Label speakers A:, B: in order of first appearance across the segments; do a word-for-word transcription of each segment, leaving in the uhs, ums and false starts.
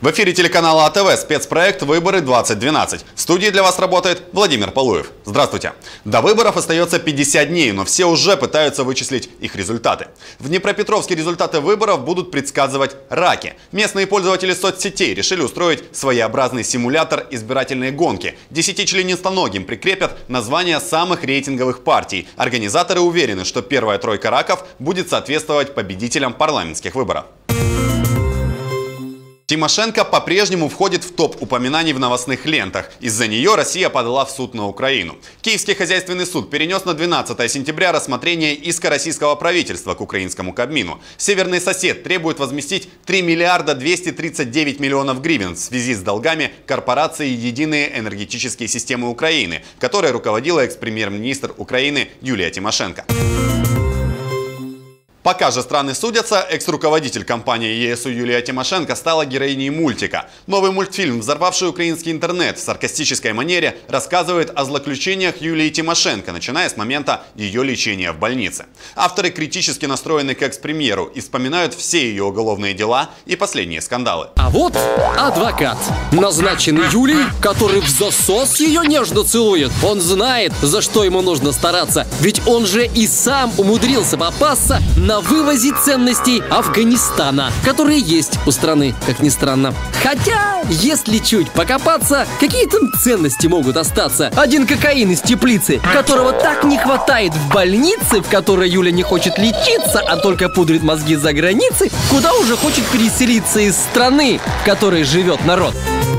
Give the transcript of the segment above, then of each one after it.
A: В эфире телеканала АТВ спецпроект «Выборы двадцать двенадцать». В студии для вас работает Владимир Полуев. Здравствуйте. До выборов остается пятьдесят дней, но все уже пытаются вычислить их результаты. В Днепропетровске результаты выборов будут предсказывать раки. Местные пользователи соцсетей решили устроить своеобразный симулятор избирательной гонки. Десятичленистоногим прикрепят названия самых рейтинговых партий. Организаторы уверены, что первая тройка раков будет соответствовать победителям парламентских выборов. Тимошенко по-прежнему входит в топ упоминаний в новостных лентах. Из-за нее Россия подала в суд на Украину. Киевский хозяйственный суд перенес на двенадцатое сентября рассмотрение иска российского правительства к украинскому Кабмину. Северный сосед требует возместить три миллиарда двести тридцать девять миллионов гривен в связи с долгами корпорации «Единые энергетические системы Украины», которой руководила экс-премьер-министр Украины Юлия Тимошенко. Пока же страны судятся, экс-руководитель компании ЕСУ Юлия Тимошенко стала героиней мультика. Новый мультфильм, взорвавший украинский интернет, в саркастической манере рассказывает о злоключениях Юлии Тимошенко, начиная с момента ее лечения в больнице. Авторы критически настроены к экс-премьеру и вспоминают все ее уголовные дела и последние скандалы.
B: А вот адвокат, назначенный Юлией, который в засос ее нежно целует. Он знает, за что ему нужно стараться, ведь он же и сам умудрился попасться на на вывозе ценностей Афганистана, которые есть у страны, как ни странно. Хотя, если чуть покопаться, какие там ценности могут остаться? Один кокаин из теплицы, которого так не хватает в больнице, в которой Юля не хочет лечиться, а только пудрит мозги за границей, куда уже хочет переселиться из страны, в которой живет народ.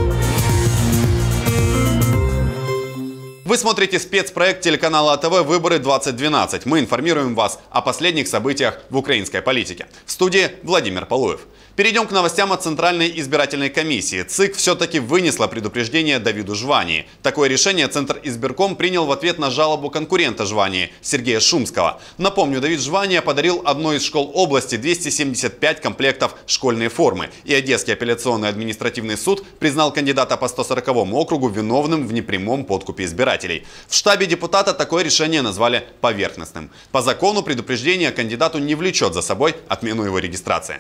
A: Вы смотрите спецпроект телеканала АТВ «Выборы двадцать двенадцать». Мы информируем вас о последних событиях в украинской политике. В студии Владимир Полуев. Перейдем к новостям от Центральной избирательной комиссии. ЦИК все-таки вынесла предупреждение Давиду Жвании. Такое решение Центр избирком принял в ответ на жалобу конкурента Жвании Сергея Шумского. Напомню, Давид Жвания подарил одной из школ области двести семьдесят пять комплектов школьной формы. И Одесский апелляционный административный суд признал кандидата по сто сороковому округу виновным в непрямом подкупе избирателей. В штабе депутата такое решение назвали поверхностным. По закону предупреждение кандидату не влечет за собой отмену его регистрации.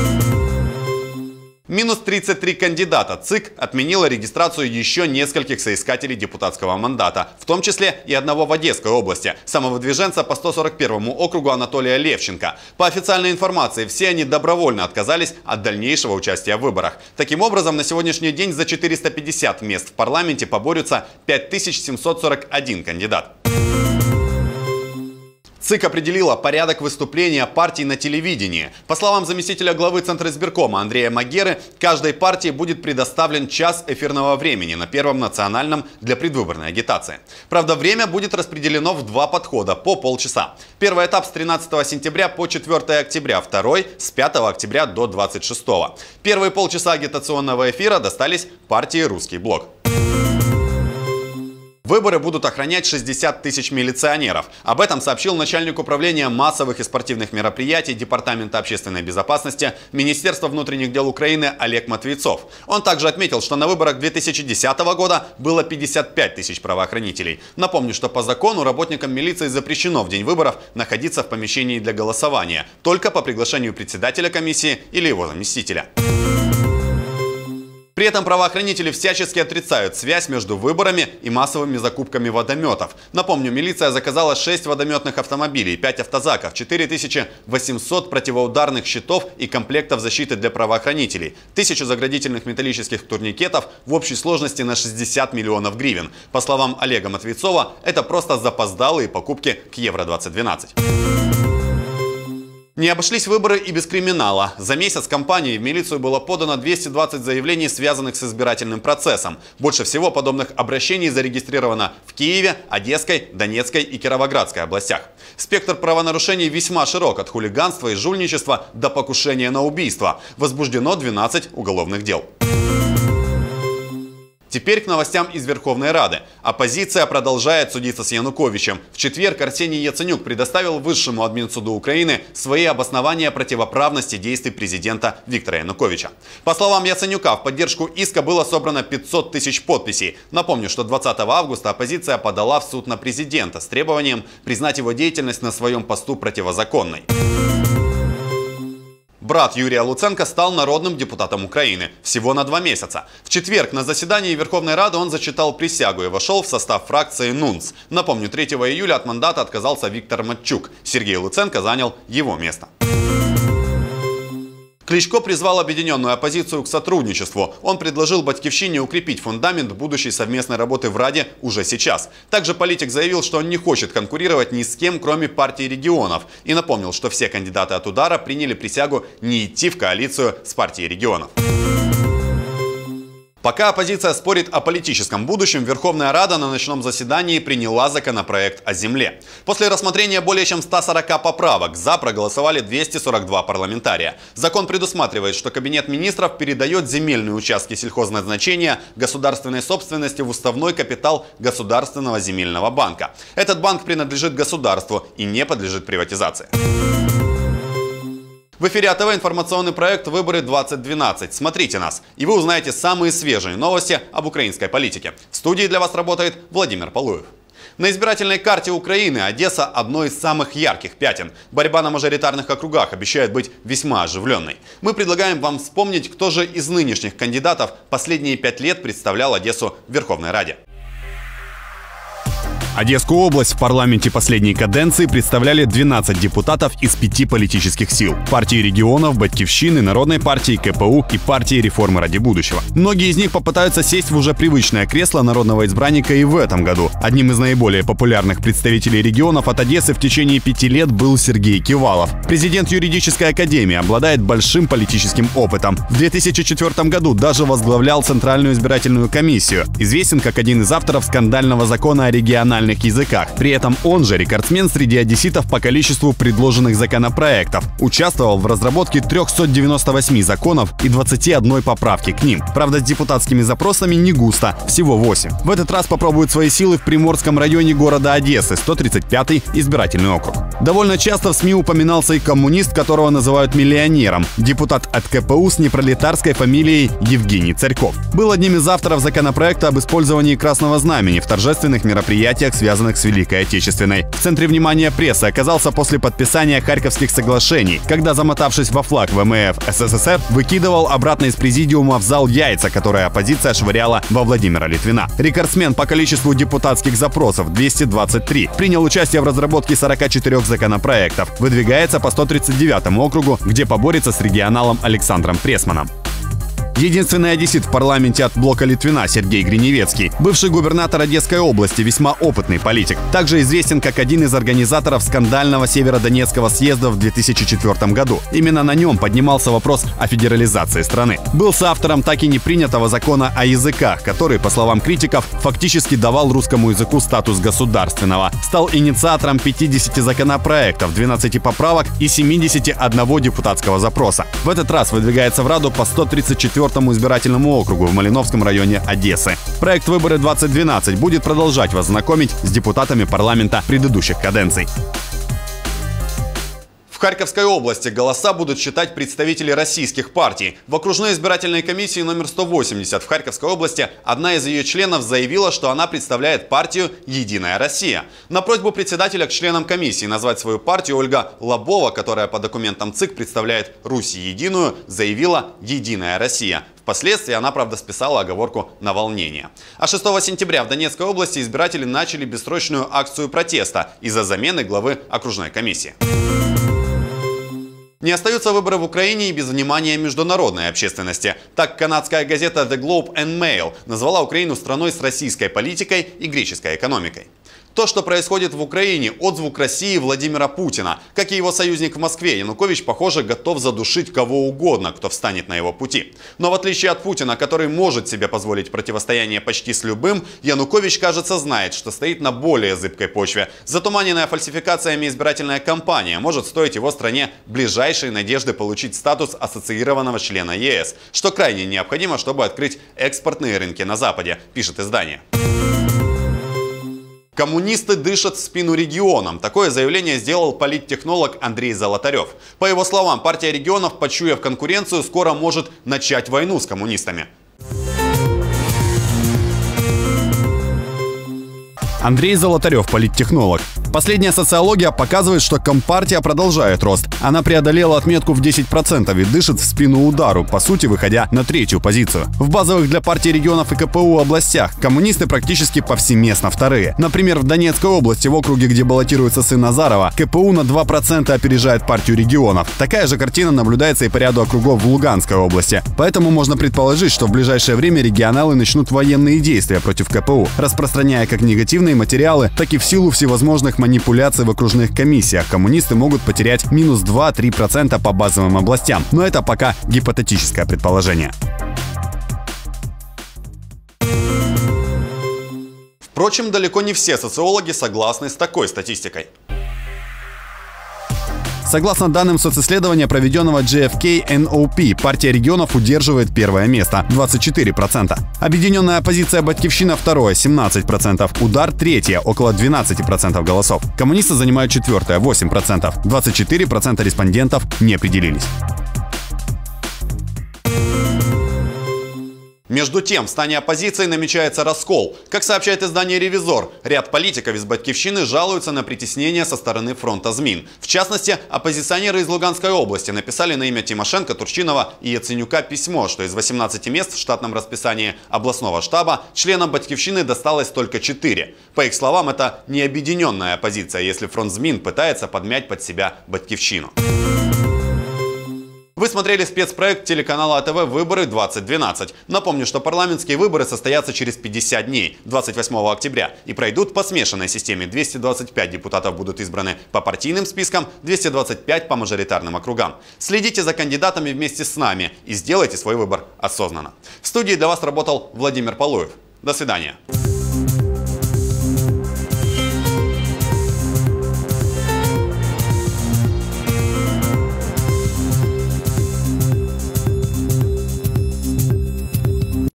A: Минус тридцать три кандидата. ЦИК отменила регистрацию еще нескольких соискателей депутатского мандата, в том числе и одного в Одесской области, самовыдвиженца по сто сорок первому округу Анатолия Левченко. По официальной информации, все они добровольно отказались от дальнейшего участия в выборах. Таким образом, на сегодняшний день за четыреста пятьдесят мест в парламенте поборются пять тысяч семьсот сорок один кандидат. ЦИК определила порядок выступления партий на телевидении. По словам заместителя главы Центра избиркома Андрея Магеры, каждой партии будет предоставлен час эфирного времени на Первом национальном для предвыборной агитации. Правда, время будет распределено в два подхода по полчаса. Первый этап с тринадцатого сентября по четвёртое октября, второй с пятого октября до двадцать шестого. Первые полчаса агитационного эфира достались партии «Русский блок». Выборы будут охранять шестьдесят тысяч милиционеров. Об этом сообщил начальник управления массовых и спортивных мероприятий Департамента общественной безопасности Министерства внутренних дел Украины Олег Матвейцов. Он также отметил, что на выборах две тысячи десятого года было пятьдесят пять тысяч правоохранителей. Напомню, что по закону работникам милиции запрещено в день выборов находиться в помещении для голосования, только по приглашению председателя комиссии или его заместителя. При этом правоохранители всячески отрицают связь между выборами и массовыми закупками водометов. Напомню, милиция заказала шесть водометных автомобилей, пять автозаков, четыре тысячи восемьсот противоударных щитов и комплектов защиты для правоохранителей, тысячу заградительных металлических турникетов в общей сложности на шестьдесят миллионов гривен. По словам Олега Матвейцова, это просто запоздалые покупки к Евро двадцать двенадцать. Не обошлись выборы и без криминала. За месяц кампании в милицию было подано двести двадцать заявлений, связанных с избирательным процессом. Больше всего подобных обращений зарегистрировано в Киеве, Одесской, Донецкой и Кировоградской областях. Спектр правонарушений весьма широк, от хулиганства и жульничества до покушения на убийство. Возбуждено двенадцать уголовных дел. Теперь к новостям из Верховной Рады. Оппозиция продолжает судиться с Януковичем. В четверг Арсений Яценюк предоставил Высшему админсуду Украины свои обоснования противоправности действий президента Виктора Януковича. По словам Яценюка, в поддержку иска было собрано пятьсот тысяч подписей. Напомню, что двадцатого августа оппозиция подала в суд на президента с требованием признать его деятельность на своем посту противозаконной. Брат Юрия Луценко стал народным депутатом Украины всего на два месяца. В четверг на заседании Верховной Рады он зачитал присягу и вошел в состав фракции НУНС. Напомню, третьего июля от мандата отказался Виктор Матчук. Сергей Луценко занял его место. Кличко призвал объединенную оппозицию к сотрудничеству. Он предложил «Батькивщине» укрепить фундамент будущей совместной работы в Раде уже сейчас. Также политик заявил, что он не хочет конкурировать ни с кем, кроме партии регионов. И напомнил, что все кандидаты от удара приняли присягу не идти в коалицию с партией регионов. Пока оппозиция спорит о политическом будущем, Верховная Рада на ночном заседании приняла законопроект о земле. После рассмотрения более чем ста сорока поправок за проголосовали двести сорок два парламентария. Закон предусматривает, что Кабинет министров передает земельные участки сельхозназначения государственной собственности в уставной капитал Государственного земельного банка. Этот банк принадлежит государству и не подлежит приватизации. В эфире АТВ информационный проект «Выборы двадцать двенадцать». Смотрите нас, и вы узнаете самые свежие новости об украинской политике. В студии для вас работает Владимир Полуев. На избирательной карте Украины Одесса – одно из самых ярких пятен. Борьба на мажоритарных округах обещает быть весьма оживленной. Мы предлагаем вам вспомнить, кто же из нынешних кандидатов последние пять лет представлял Одессу в Верховной Раде.
C: Одесскую область в парламенте последней каденции представляли двенадцать депутатов из пяти политических сил – партии регионов, Батькивщины, Народной партии, КПУ и партии реформы ради будущего. Многие из них попытаются сесть в уже привычное кресло народного избранника и в этом году. Одним из наиболее популярных представителей регионов от Одессы в течение пяти лет был Сергей Кивалов. Президент юридической академии, обладает большим политическим опытом. В две тысячи четвёртом году даже возглавлял Центральную избирательную комиссию. Известен как один из авторов скандального закона о региональном языках. При этом он же рекордсмен среди одесситов по количеству предложенных законопроектов. Участвовал в разработке трёхсот девяноста восьми законов и двадцати одной поправки к ним. Правда, с депутатскими запросами не густо, всего восемь. В этот раз попробуют свои силы в Приморском районе города Одессы, сто тридцать пятый избирательный округ. Довольно часто в СМИ упоминался и коммунист, которого называют миллионером. Депутат от КПУ с непролетарской фамилией Евгений Царьков. Был одним из авторов законопроекта об использовании красного знамени в торжественных мероприятиях, связанных с Великой Отечественной. В центре внимания прессы оказался после подписания Харьковских соглашений, когда, замотавшись во флаг ВМФ СССР, выкидывал обратно из президиума в зал яйца, которые оппозиция швыряла во Владимира Литвина. Рекордсмен по количеству депутатских запросов – двести двадцать три. Принял участие в разработке сорока четырёх законопроектов. Выдвигается по сто тридцать девятому округу, где поборется с регионалом Александром Пресманом. Единственный одессит в парламенте от блока Литвина Сергей Гриневецкий, бывший губернатор Одесской области, весьма опытный политик. Также известен как один из организаторов скандального Северодонецкого съезда в две тысячи четвёртом году. Именно на нем поднимался вопрос о федерализации страны. Был соавтором так и не принятого закона о языках, который, по словам критиков, фактически давал русскому языку статус государственного. Стал инициатором пятидесяти законопроектов, двенадцати поправок и семидесяти одного депутатского запроса. В этот раз выдвигается в Раду по сто тридцать четвёртому избирательному округу в Малиновском районе Одессы. Проект «Выборы двадцать двенадцать» будет продолжать вас знакомить с депутатами парламента предыдущих каденций.
A: В Харьковской области голоса будут считать представители российских партий. В окружной избирательной комиссии номер сто восемьдесят в Харьковской области одна из ее членов заявила, что она представляет партию «Единая Россия». На просьбу председателя к членам комиссии назвать свою партию Ольга Лобова, которая по документам ЦИК представляет Русь Единую, заявила «Единая Россия». Впоследствии она, правда, списала оговорку на волнение. А шестого сентября в Донецкой области избиратели начали бессрочную акцию протеста из-за замены главы окружной комиссии. Не остаются выборы в Украине и без внимания международной общественности. Так, канадская газета The Globe and Mail назвала Украину страной с российской политикой и греческой экономикой. То, что происходит в Украине, отзвук России Владимира Путина. Как и его союзник в Москве, Янукович, похоже, готов задушить кого угодно, кто встанет на его пути. Но в отличие от Путина, который может себе позволить противостояние почти с любым, Янукович, кажется, знает, что стоит на более зыбкой почве. Затуманенная фальсификациями избирательная кампания может стоить его стране ближайшей надежды получить статус ассоциированного члена ЕС, что крайне необходимо, чтобы открыть экспортные рынки на Западе, пишет издание. Коммунисты дышат в спину регионам. Такое заявление сделал политтехнолог Андрей Золотарев. По его словам, партия регионов, почуяв конкуренцию, скоро может начать войну с коммунистами.
C: Андрей Золотарев, политтехнолог. Последняя социология показывает, что Компартия продолжает рост. Она преодолела отметку в десять процентов и дышит в спину удару, по сути выходя на третью позицию. В базовых для партии регионов и КПУ областях коммунисты практически повсеместно вторые. Например, в Донецкой области, в округе, где баллотируется сын Назарова, КПУ на два процента опережает партию регионов. Такая же картина наблюдается и по ряду округов в Луганской области. Поэтому можно предположить, что в ближайшее время регионалы начнут военные действия против КПУ, распространяя как негативные материалы, так и в силу всевозможных манипуляций в окружных комиссиях. Коммунисты могут потерять минус два-три процента по базовым областям. Но это пока гипотетическое предположение.
A: Впрочем, далеко не все социологи согласны с такой статистикой.
C: Согласно данным социсследования, проведенного джи эф кей эн о пи, партия регионов удерживает первое место – двадцать четыре процента. Объединенная оппозиция «Батькивщина» – второе – семнадцать процентов. «Удар» – третье – около двенадцать процентов голосов. Коммунисты занимают четвертое – восемь процентов. двадцать четыре процента респондентов не определились.
A: Между тем, в стане оппозиции намечается раскол. Как сообщает издание «Ревизор», ряд политиков из «Батькивщины» жалуются на притеснение со стороны фронта ЗМИН. В частности, оппозиционеры из Луганской области написали на имя Тимошенко, Турчинова и Яценюка письмо, что из восемнадцати мест в штатном расписании областного штаба членам «Батькивщины» досталось только четыре. По их словам, это не объединенная оппозиция, если фронт ЗМИН пытается подмять под себя «Батькивщину». Вы смотрели спецпроект телеканала АТВ «Выборы двадцать двенадцать». Напомню, что парламентские выборы состоятся через пятьдесят дней, двадцать восьмого октября, и пройдут по смешанной системе. двести двадцать пять депутатов будут избраны по партийным спискам, двести двадцать пять по мажоритарным округам. Следите за кандидатами вместе с нами и сделайте свой выбор осознанно. В студии для вас работал Владимир Полуев. До свидания.